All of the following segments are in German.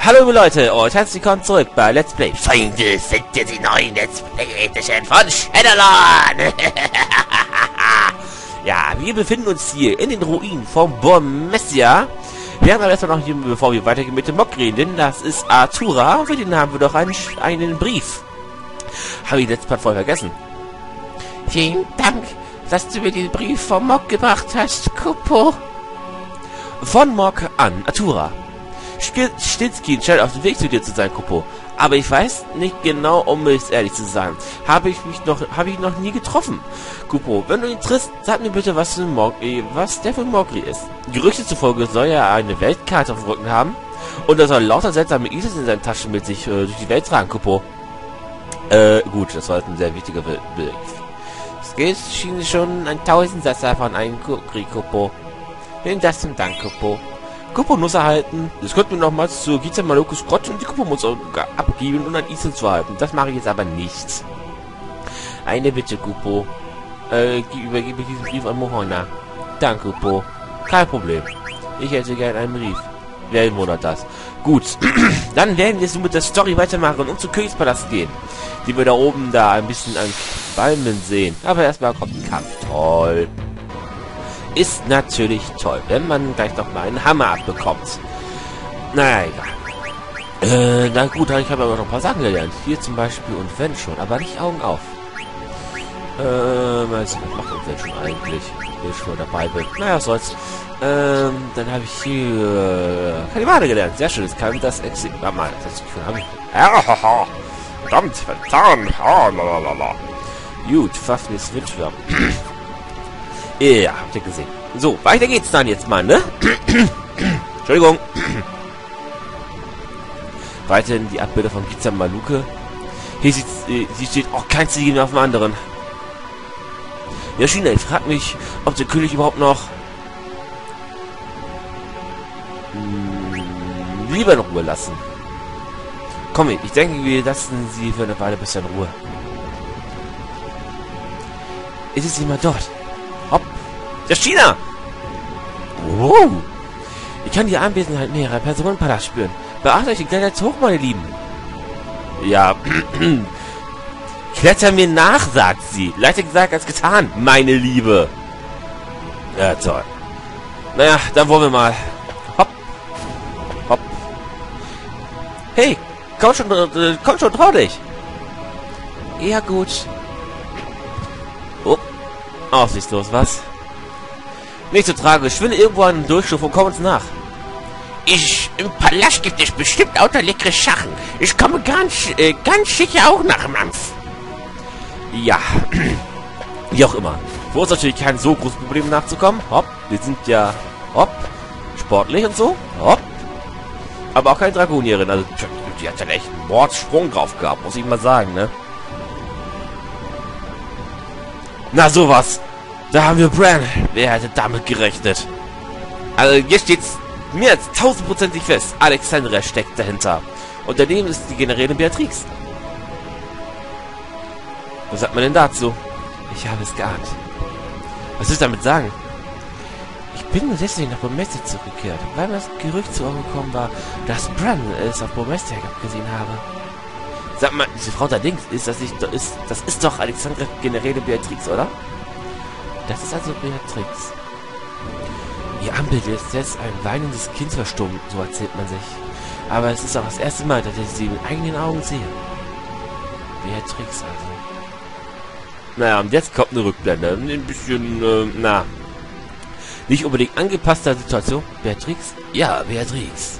Hallo liebe Leute und herzlich willkommen zurück bei Let's Play Final Fantasy 9 Let's Play Edition von Shadowrun. Ja, wir befinden uns hier in den Ruinen von Burmessia. Wir haben aber erstmal noch hier, bevor wir weitergehen mit dem Mock reden, denn das ist Artura. Für den haben wir doch einen Brief. Habe ich letztes Mal voll vergessen. Vielen Dank, dass du mir den Brief vom Mock gebracht hast, Kupo. Von Mock an Artura. Stilzkin scheint auf dem Weg zu dir zu sein, Kupo. Aber ich weiß nicht genau, um es ehrlich zu sein. Habe ich noch nie getroffen. Kupo, wenn du ihn triffst, sag mir bitte, was der für Mogri ist. Gerüchte zufolge soll er eine Weltkarte auf dem Rücken haben. Und er soll lauter seltsame Isis in seinen Taschen mit sich durch die Welt tragen, Kupo. Gut, das war ein sehr wichtiger Brief. Skills schien schon ein Tausendsasser von einem Kukri, Kupo. Vielen Dank, Kupo. Kupo-Nuss erhalten. Das könnten wir nochmals zu Giza Malokus Grotsch und die Kupo-Nuss abgeben und an Isel zu halten. Das mache ich jetzt aber nicht. Eine Bitte, Kupo. Übergebe diesen Brief an Mohona. Danke, Kupo. Kein Problem. Ich hätte gern einen Brief. Wer wundert das? Gut. Dann werden wir jetzt mit der Story weitermachen und zum Königspalast gehen. Die wir da oben ein bisschen an Balmen sehen. Aber erstmal kommt ein Kampf. Toll. Ist natürlich toll, wenn man gleich noch mal einen Hammer abbekommt. Naja, egal. Na gut, ich habe aber noch ein paar Sachen gelernt. Hier zum Beispiel und wenn schon, aber nicht Augen auf. Was macht und wenn schon eigentlich? Ich schon dabei bin. Naja, was soll's. Dann habe ich hier Kalimane gelernt. Sehr schön, es kann das Exil. Warte mal, das habe ich. Verdammt, verdammt. Gut, Fafnis Windschwärm. Ja, habt ihr gesehen. So, weiter geht's dann jetzt mal, ne? Entschuldigung. Weiterhin die Abbilder von Giza Maluke. Hier sie steht auch kein Ziel mehr auf dem anderen. Yoshina, ich frag mich, ob der König überhaupt noch lieber in Ruhe lassen. Komm, ich denke, wir lassen sie für eine Weile besser in Ruhe. Ist es jemand dort? Hopp! Der China! Wow! Ich kann die Anwesenheit mehrerer Personen im Palast spüren. Beachtet euch den Klettert hoch, meine Lieben. Ja. Kletter mir nach, sagt sie. Leichter gesagt als getan, meine Liebe. Ja, toll. Naja, dann wollen wir mal. Hopp. Hopp. Hey, komm schon, trau dich. Ja, gut. Oh. Aussichtslos, was? Nicht so tragisch. Schwinde irgendwo einen Durchschnitt und komm uns nach. Im Palast gibt es bestimmt auch leckere Sachen. Ich komme ganz sicher auch nach dem Ampf. Ja. Wie auch immer. Für uns natürlich kein so großes Problem nachzukommen. Hopp. Wir sind ja, hopp, sportlich und so. Hopp. Aber auch keine Dragonierin. Also, die hat ja echt einen Mordsprung drauf gehabt, muss ich mal sagen, ne? Na sowas. Da haben wir Bran. Wer hätte damit gerechnet? Also hier steht's mehr als 1000%ig fest. Alexandria steckt dahinter. Und daneben ist die Generälin Beatrix. Was sagt man denn dazu? Ich habe es geahnt. Was soll ich damit sagen? Ich bin nur deswegen nach Burmessia zurückgekehrt, weil mir das Gerücht zu Ohren gekommen war, dass Bran es auf Burmessia gesehen habe. Sag mal, diese Frau da links, das ist doch Alexandria Generälin Beatrix, oder? Das ist also Beatrix. Ihr Anblick ist jetzt ein weinendes Kind verstummt, so erzählt man sich. Aber es ist auch das erste Mal, dass ich sie mit eigenen Augen sehe. Beatrix also. Naja, und jetzt kommt eine Rückblende. Ein bisschen, nicht unbedingt angepasster Situation. Beatrix? Ja, Beatrix.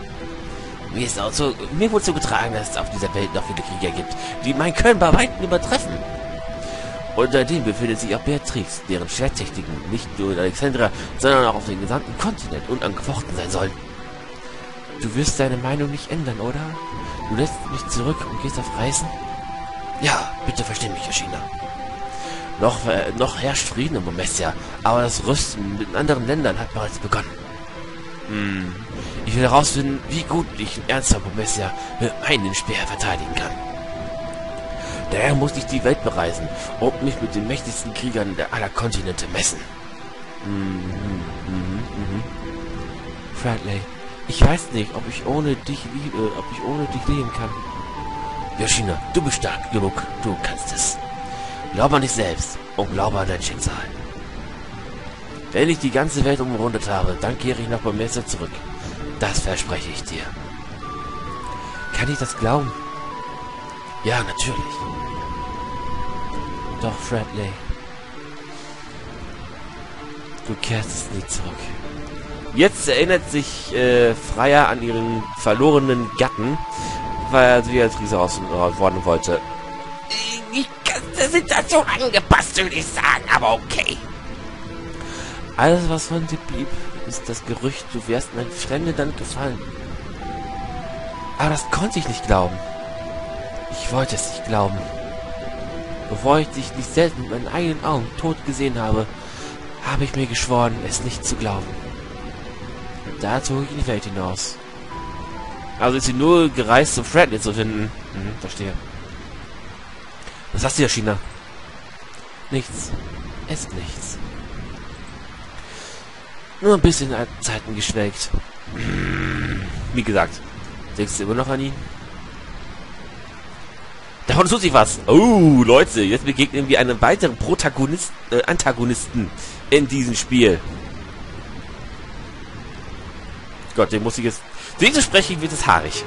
Mir wurde zugetragen, dass es auf dieser Welt noch viele Krieger gibt, die mein Können bei Weitem übertreffen. Unter denen befindet sich auch Beatrix, deren Schwerttechniken nicht nur in Alexandria, sondern auch auf dem gesamten Kontinent unangefochten sein sollen. Du wirst deine Meinung nicht ändern, oder? Du lässt mich zurück und gehst auf Reisen? Ja, bitte versteh mich, Yoshina. Noch herrscht Frieden in Burmessia, aber das Rüsten mit anderen Ländern hat bereits begonnen. Ich will herausfinden, wie gut ich in ernster Burmessia mit meinem Speer verteidigen kann. Daher muss ich die Welt bereisen und mich mit den mächtigsten Kriegern aller Kontinente messen. Friendly, Ich weiß nicht, ob ich ohne dich leben kann. Yoshina, du bist stark genug. Du kannst es. Glaube an dich selbst und glaube an dein Schicksal. Wenn ich die ganze Welt umrundet habe, dann kehre ich nach Bomessa zurück. Das verspreche ich dir. Kann ich das glauben? Ja, natürlich. Doch, Fredley. Du kehrst es nie zurück. Jetzt erinnert sich Freya an ihren verlorenen Gatten, weil er sie als Riese ausworden wollte. Nicht ganz der Situation angepasst, würde ich sagen, aber okay. Alles, was von dir blieb, ist das Gerücht, du wärst in ein fremdes Land gefallen. Aber das konnte ich nicht glauben. Ich wollte es nicht glauben. Bevor ich dich nicht selbst mit meinen eigenen Augen tot gesehen habe, habe ich mir geschworen, es nicht zu glauben. Da zog ich in die Welt hinaus. Also ist sie nur gereist, um Fredley zu finden. Verstehe. Was hast du, Yoshina? Nichts. Ist nichts. Nur ein bisschen in alten Zeiten geschwelgt. Wie gesagt, denkst du immer noch an ihn? Davon tut sich was. Oh, Leute, jetzt begegnen wir einem weiteren Antagonisten in diesem Spiel. Gott, den muss ich jetzt... Den zu sprechen wird es haarig.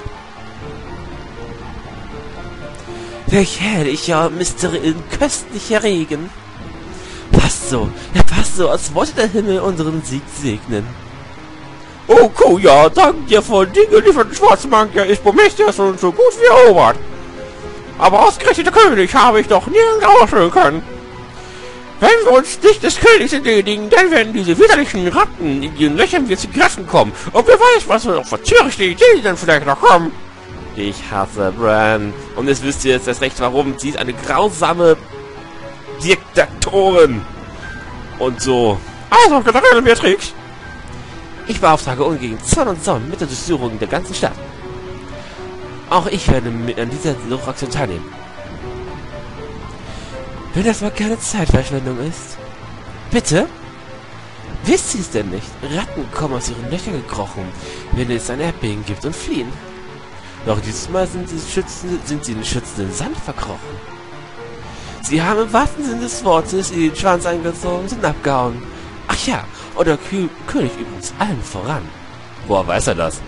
Welch herrlicher, köstlicher Regen. Passt so. Ja, passt so, als wollte der Himmel unseren Sieg segnen. Oh, Kuja, dank dir von Dinge liefernden Schwarzmagier ist Bomessa schon so gut wie erobert. Aber ausgerechnet der König habe ich doch nirgends ausführen können. Wenn wir uns nicht des Königs entledigen, dann werden diese widerlichen Ratten in ihren Löchern wieder zu Greifen kommen. Und wer weiß, was für verzögerliche Ideen dann vielleicht noch kommen. Ich hasse Bran. Und jetzt wisst ihr jetzt erst recht, warum. Sie ist eine grausame Diktatorin. Und so. Also, General Beatrix. Ich beauftrage umgehend Zorn und Zorn mit der Durchsuchung der ganzen Stadt. Auch ich werde an dieser Suchaktion teilnehmen. Wenn das mal keine Zeitverschwendung ist. Bitte? Wisst ihr es denn nicht? Ratten kommen aus ihren Löchern gekrochen, wenn es ein Erdbeben gibt und fliehen. Doch dieses Mal sind sie in schützenden Sand verkrochen. Sie haben im wahrsten Sinne des Wortes in den Schwanz eingezogen und sind abgehauen. Ach ja, und der König übrigens allen voran. Woher weiß er das?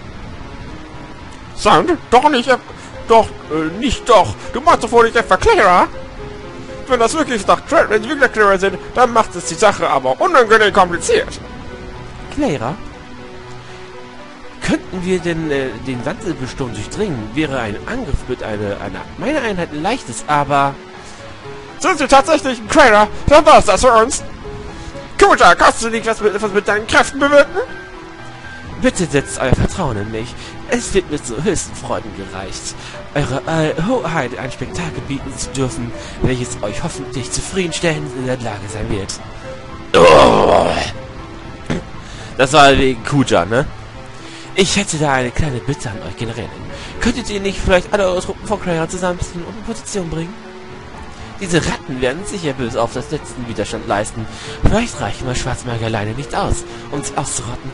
Sand? Doch nicht, nicht doch. Du machst doch wohl nicht etwa Clara? Wenn das wirklich wenn sie wirklich Clara sind, dann macht es die Sache aber unangenehm kompliziert. Clara? Könnten wir denn den Sandelbesturm durchdringen? Wäre ein Angriff mit meiner Einheit ein leichtes, aber... Sind sie tatsächlich ein Clara? Dann war es das für uns. Kuja, kannst du nicht was mit deinen Kräften bewirken? Bitte setzt euer Vertrauen in mich. Es wird mir zu höchsten Freuden gereicht, eure Hoheit ein Spektakel bieten zu dürfen, welches euch hoffentlich zufriedenstellend in der Lage sein wird. Oh. Das war wegen Kuja, ne? Ich hätte da eine kleine Bitte an euch Generälin. Könntet ihr nicht vielleicht alle eure Truppen von Clara zusammenziehen und in Position bringen? Diese Ratten werden sicher bis auf das letzten Widerstand leisten. Vielleicht reichen wir Schwarzmagier alleine nicht aus, um sie auszurotten.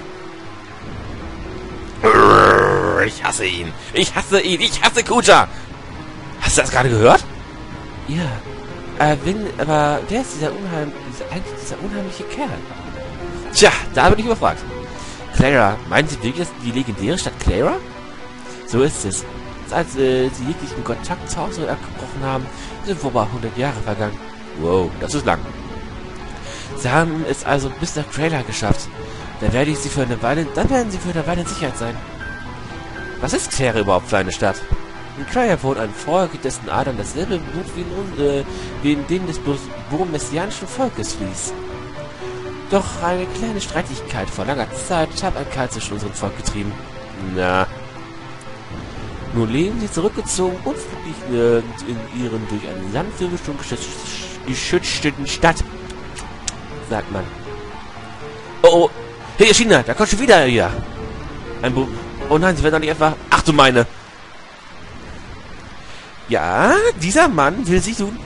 Ich hasse ihn. Ich hasse ihn. Ich hasse Kuja. Hast du das gerade gehört? Ja. Aber wer ist dieser unheimliche Kerl? Tja, da bin ich überfragt. Clara, meinen Sie wirklich die legendäre Stadt Clara? So ist es. Als sie jeglichen Kontakt zu Hause abgebrochen haben, sind vor 100 Jahre vergangen. Wow, das ist lang. Sie haben es also bis nach Clara geschafft. Dann werden sie für eine Weile in Sicherheit sein. Was ist Clara überhaupt für eine Stadt? In Clara wohnt ein Volk, dessen Adern dasselbe Blut wie in denen des burmessianischen Volkes fließt. Doch eine kleine Streitigkeit vor langer Zeit hat ein Kahl zwischen unserem Volk getrieben. Na. Nun leben sie zurückgezogen und friedlich in ihren durch einen Sandwirbelsturm geschützten Stadt. Sagt man. Oh, hey Yoshina, da kommt schon wieder hier. Oh nein, sie werden doch nicht einfach... Ach du meine... Ja, dieser Mann will sich nun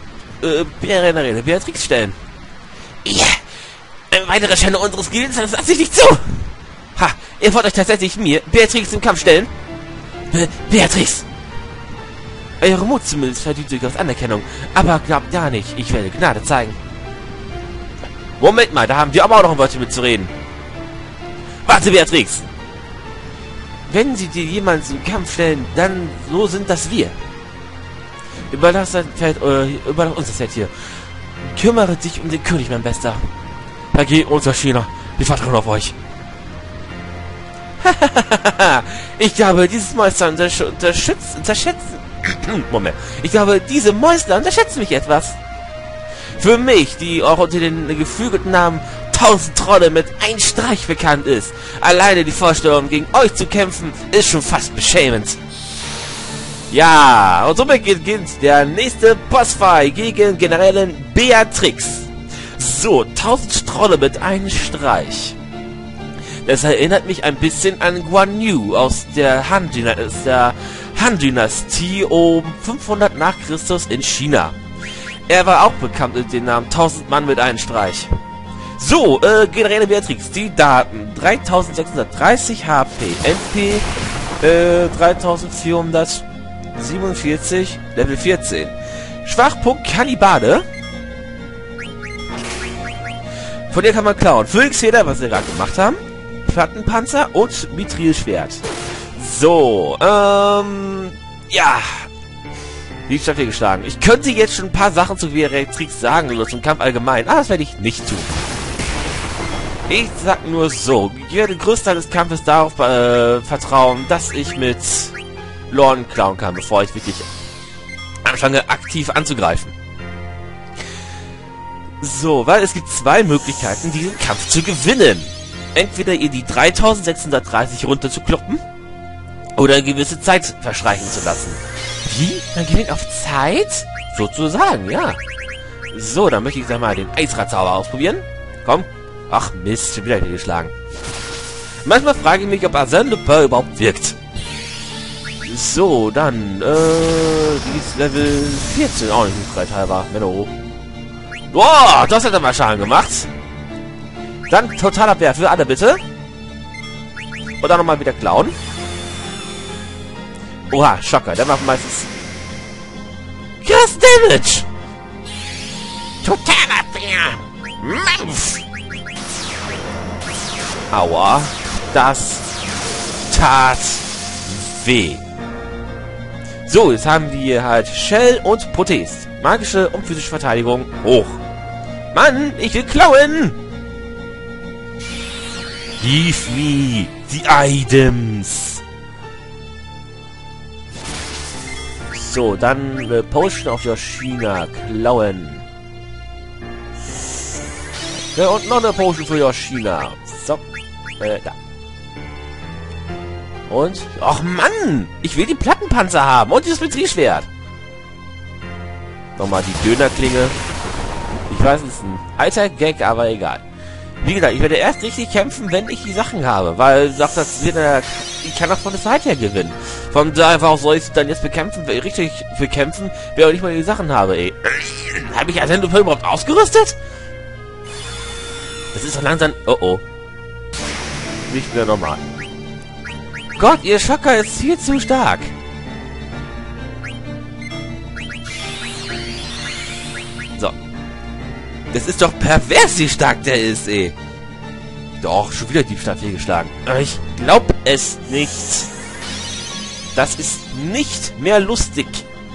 Beatrix stellen. Ja, eine weitere Schande unseres Gildes, das lasse ich nicht zu. Ha, ihr wollt euch tatsächlich mir, Beatrix, im Kampf stellen? Beatrix! Eure Mut zumindest verdient durchaus Anerkennung, aber glaubt ja nicht, ich werde Gnade zeigen. Moment mal, da haben wir aber auch noch ein Wörtchen mitzureden. Warte, Beatrix! Wenn sie dir jemals im Kampf stellen, dann so sind das wir. Überlass uns das Feld hier. Kümmere dich um den König, mein Bester. Herr unser China, wir vertrauen auf euch. Ich glaube, dieses Monster unterschätzen. Moment. Ich glaube, diese Monster unterschätzen mich etwas. Für mich, die auch unter den geflügelten Namen 1000 Trolle mit einem Streich bekannt ist. Alleine die Vorstellung, gegen euch zu kämpfen, ist schon fast beschämend. Ja, und somit beginnt der nächste Bossfight gegen Generälin Beatrix. So, 1000 Trolle mit einem Streich. Das erinnert mich ein bisschen an Guan Yu aus der Han-Dynastie um 500 nach Christus in China. Er war auch bekannt mit dem Namen 1000 Mann mit einem Streich. So, Generäle Beatrix, die Daten. 3630 HP, MP 3447, Level 14. Schwachpunkt Kannibale. Von der kann man klauen. Phönixfeder, was wir gerade gemacht haben. Plattenpanzer und Mithrilschwert. So, ja. Wie ist das hier geschlagen? Ich könnte jetzt schon ein paar Sachen zu Beatrix sagen oder zum Kampf allgemein, aber das werde ich nicht tun. Ich sag nur so, ich werde den größten Teil des Kampfes darauf vertrauen, dass ich mit Lorn klauen kann, bevor ich wirklich anfange, aktiv anzugreifen. So, weil es gibt zwei Möglichkeiten, diesen Kampf zu gewinnen. Entweder ihr die 3630 runter zu kloppen oder eine gewisse Zeit verstreichen zu lassen. Wie? Man gewinnt auf Zeit? Sozusagen, ja. So, dann möchte ich mal den Eisradzauber ausprobieren. Komm. Ach Mist, schon wieder geschlagen. Manchmal frage ich mich, ob Arsène Lupin überhaupt wirkt. So, dann, die ist Level 14. Auch nicht freiteilbar. Menno. Boah, das hat er mal Schaden gemacht. Dann Totalabwehr für alle, bitte. Und dann nochmal wieder klauen. Oha, Schocker. Der macht meistens krass Damage. Totalabwehr. Mampf. Aua. Das tat weh. So, jetzt haben wir halt Shell und Protest. Magische und physische Verteidigung hoch. Mann, ich will klauen. Give me the items. So, dann Potion of Yoshina klauen. Ja, und noch eine Potion für Yoshina. So, da. Und, ach Mann, ich will die Plattenpanzer haben und dieses Mithrilschwert. Nochmal die Dönerklinge. Ich weiß, es ist ein alter Gag, aber egal. Wie gesagt, ich werde erst richtig kämpfen, wenn ich die Sachen habe, weil sagt das wieder, ich kann auch von der Seite her gewinnen. Von daher soll ich dann jetzt bekämpfen, richtig bekämpfen, wenn ich nicht mal die Sachen habe, ey. Habe ich Arsène Lupin überhaupt ausgerüstet? Das ist doch langsam, oh oh. Nicht mehr normal. Gott, ihr Schocker ist viel zu stark. So. Das ist doch pervers, wie stark der ist, ey. Doch, schon wieder Diebstahl fehlgeschlagen. Aber ich glaub es nicht. Das ist nicht mehr lustig.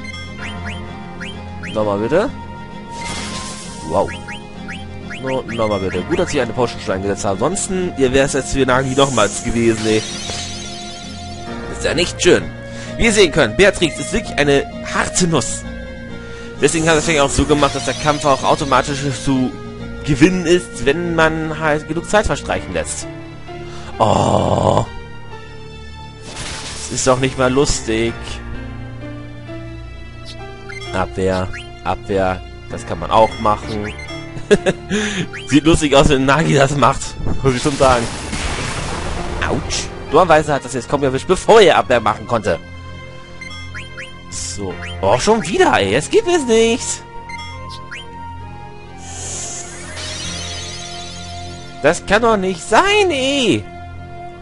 Nochmal bitte. Wow. Nochmal bitte. Gut, dass ich eine Potion eingesetzt habe. Ansonsten, ihr wäre es jetzt für Nagi nochmals gewesen, ey. Ist ja nicht schön. Wie ihr sehen könnt, Beatrix ist wirklich eine harte Nuss. Deswegen hat es auch so gemacht, dass der Kampf auch automatisch zu gewinnen ist, wenn man halt genug Zeit verstreichen lässt. Oh. Das ist doch nicht mal lustig. Abwehr. Abwehr. Das kann man auch machen. Sieht lustig aus, wenn Nagi das macht. Muss ich schon sagen. Autsch. Dummerweise hat das jetzt kaum erwischt, bevor er Abwehr machen konnte. So. Oh, schon wieder, ey. Es gibt es nicht. Das kann doch nicht sein, ey.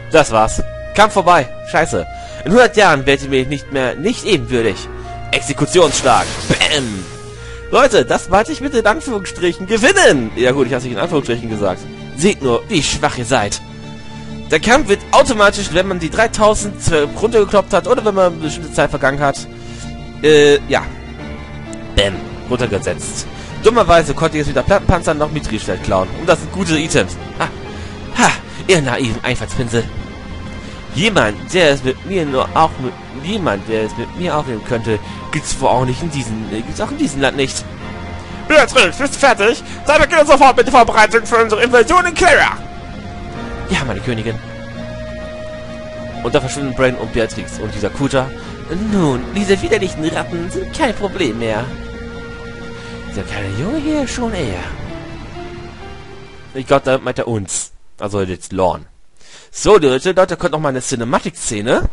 Das war's. Kampf vorbei. Scheiße. In 100 Jahren werdet ihr mich nicht ebenwürdig. Exekutionsschlag. Bäm. Leute, das wollte ich mit in Anführungsstrichen gewinnen. Ja gut, ich habe es nicht in Anführungsstrichen gesagt. Seht nur, wie schwach ihr seid. Der Kampf wird automatisch, wenn man die 3000 runtergekloppt hat oder wenn man eine bestimmte Zeit vergangen hat, ja. Bäm. Runtergesetzt. Dummerweise konnte ich jetzt wieder Plattenpanzer noch Mithril-Schwert klauen. Und das sind gute Items. Ha. Ha. Ihr naiven Einfallspinsel. Jemand, der es mit mir aufnehmen könnte, gibt's wohl auch nicht in diesem Land nicht. Beatrix, bist du fertig? Dann beginnen sofort mit der Vorbereitung für unsere Invasion in Clara. Ja, meine Königin. Und da verschwinden Brain und Beatrix und dieser Kuta. Nun, diese widerlichen Ratten sind kein Problem mehr. Dieser kleine Junge hier schon eher. Ich glaube, da meint er uns. Also jetzt Lorne. So, Leute, kommt noch mal eine Cinematic-Szene.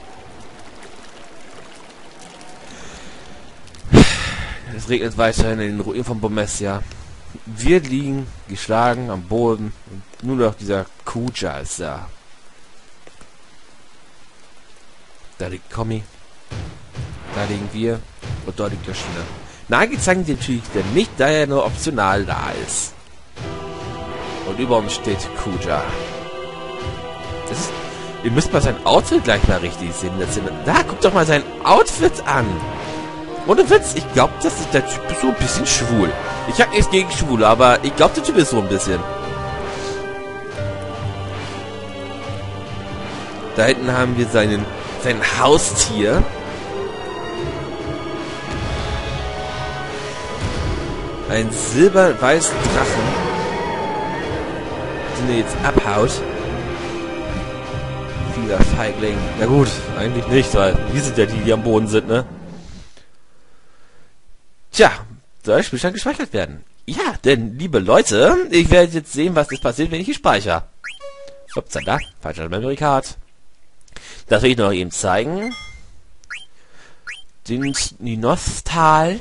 Es regnet weiter in den Ruinen von Bomessia. Wir liegen geschlagen am Boden. Und nur noch dieser Kuja ist da. Da liegt Kommi. Da liegen wir. Und dort liegt Yoshina. Nagi zeigen die natürlich nicht, da er nur optional da ist. Und über uns steht Kuja. Ihr müsst mal sein Outfit gleich mal richtig sehen. Da, guckt doch mal sein Outfit an. Ohne Witz, ich glaube, der Typ ist so ein bisschen schwul. Ich habe nichts gegen Schwule, aber ich glaube, der Typ ist so ein bisschen. Da hinten haben wir sein Haustier. Ein silber-weißen Drachen, den er jetzt abhaut. Vieler Feigling. Na gut, eigentlich nicht, weil wir sind ja die, die am Boden sind, ne? Tja, soll der Spielstand gespeichert werden? Ja, denn, liebe Leute, ich werde jetzt sehen, was jetzt passiert, wenn ich hier speichere. Ups, da, falscher Memory Card. Das will ich noch eben zeigen. Den Nostal.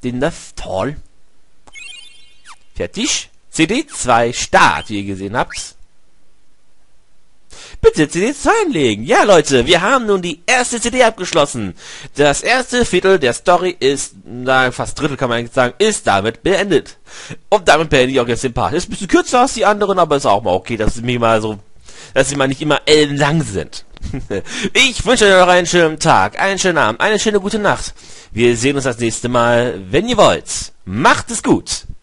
Fertig. CD 2 Start, wie ihr gesehen habt. Bitte CD 2 einlegen. Ja, Leute, wir haben nun die erste CD abgeschlossen. Das erste Viertel der Story ist, fast Drittel kann man eigentlich sagen, ist damit beendet. Und damit beende ich auch jetzt den Part. Ist ein bisschen kürzer als die anderen, aber ist auch mal okay, dass sie nicht immer ellenlang sind. Ich wünsche euch noch einen schönen Tag, einen schönen Abend, eine schöne gute Nacht. Wir sehen uns das nächste Mal, wenn ihr wollt. Macht es gut.